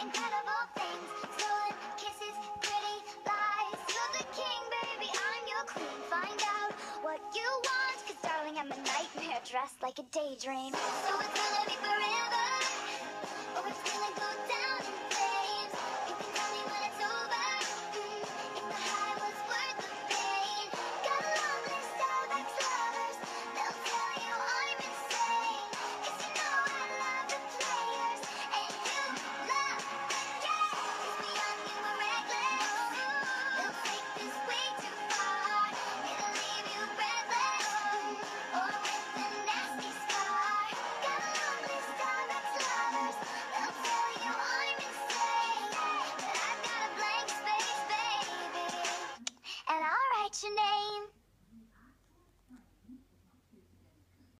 incredible things. Stolen kisses, pretty lies. You're the king, baby, I'm your queen. Find out what you want, 'cause darling, I'm a nightmare dressed like a daydream. So it's gonna be forever, or it's gonna go down.